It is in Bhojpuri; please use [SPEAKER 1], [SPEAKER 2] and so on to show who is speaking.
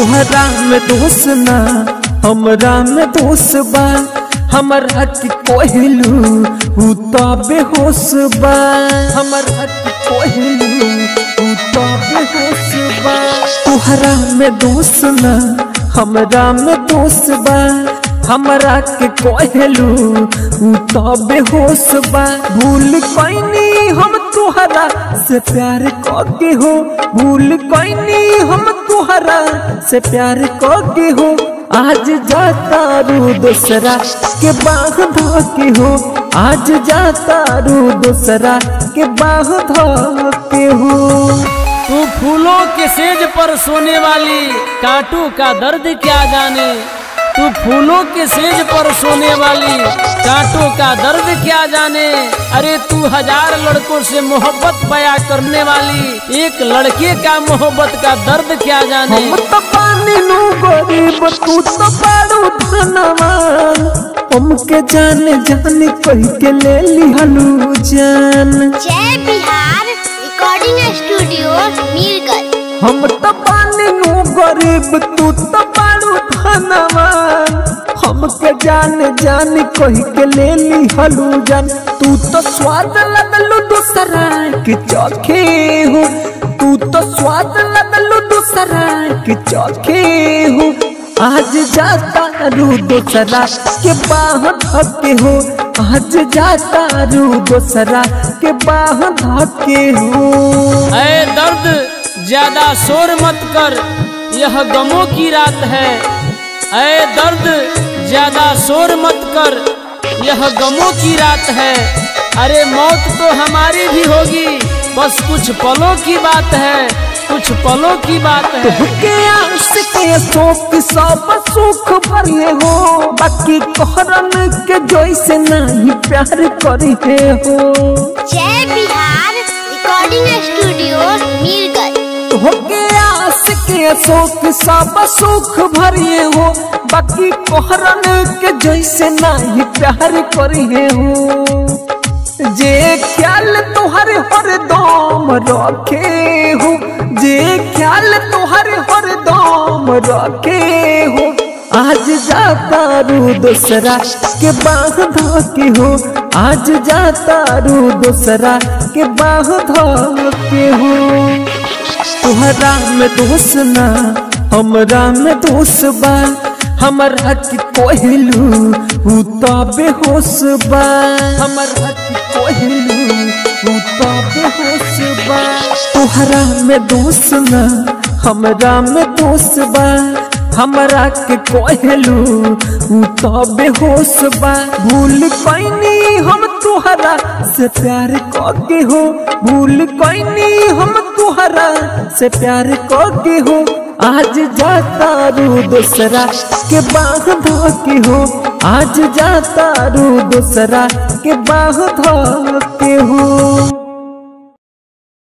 [SPEAKER 1] तुहरा में दोष ना हमरा में दोष बा, हमरा की कोहिलू उ तो बेहोश बा, हमरा की कोहिलू उ तो बेहोश बा। तुहरा में दोष ना हमरा में दोष बा, हमरा के कोहिलू उ तो बेहोश बा। भूल कोइनी हम तुहरा से प्यार करके हो, भूल कोइनी हम तुहरा से प्यार करके हो। आज जाता रू दूसरा के बाह धोके हो, आज जाता रू दूसरा के बाह धोके हो।
[SPEAKER 2] तू फूलों के सेज पर सोने वाली कांटों का दर्द क्या जाने, तू फूलों के सेज पर सोने वाली कांटों का दर्द क्या जाने। अरे तू हजार लड़कों से मोहब्बत बयां करने वाली एक लड़के का मोहब्बत का दर्द क्या जाने।
[SPEAKER 1] हम तो पानी नु गरीब तू तो बड़ो धनवान, हमके जाने जाने कह के ले लिहलू जान।
[SPEAKER 3] जय बिहार रिकॉर्डिंग स्टूडियो मीरगंज।
[SPEAKER 1] हम तो पानी नु गरीब तू तो बड़ो धनवान, हमके जाने जाने कह के ले लिहलू जान। तू तो स्वाद लगलू दूसरा के चखे हो, तू तो स्वाद लगलू दूसरा के चखे हो। आज जाता रू दूसरा के बाह धके हो, आज जाता रू दूसरा के बाह धके हो।
[SPEAKER 2] ऐ दर्द ज्यादा शोर मत कर, यह गमों की रात है। ऐ दर्द ज्यादा शोर मत कर, यह गमों की रात है। अरे मौत तो हमारी भी होगी, बस कुछ पलों की बात है, कुछ पलों की बात है।
[SPEAKER 1] तुहके आस के शोक सब सुख भरे हो, बाकी कहरन के जैसे नहीं प्यार करे हो।
[SPEAKER 3] जय बिहार रिकॉर्डिंग स्टूडियो मीरगंज।
[SPEAKER 1] तुहके आस के शोक सब सुख भरे हो, बाकी कहरन के जैसे नहीं प्यार करे हो। जे ख्याल तुहरे हरदम रखे हो, जे ख्याल तुहरे हरदम रखे हो। आज जाता रू दूसरा के बाह धके हो, आज जाता रू दूसरा के बाह धके हो। तुहरा में दोष ना हमरा में दोष बा, हमरा की कोहिलू उ तो बेहोश बा, हमरा की कोहिलू उ तो बेहोश बा। तुहरा में दोष ना हमरा में दोष बा, हमरा के कोहिलू उ तो बेहोश बा। भूल कोइनी हम तुहरा से प्यार करके हो, भूल कोइनी हम तुहरा से प्यार करके हो। आज जाता रू दूसरा के बाह धके हो, आज जाता रू दूसरा के बाह धके हो।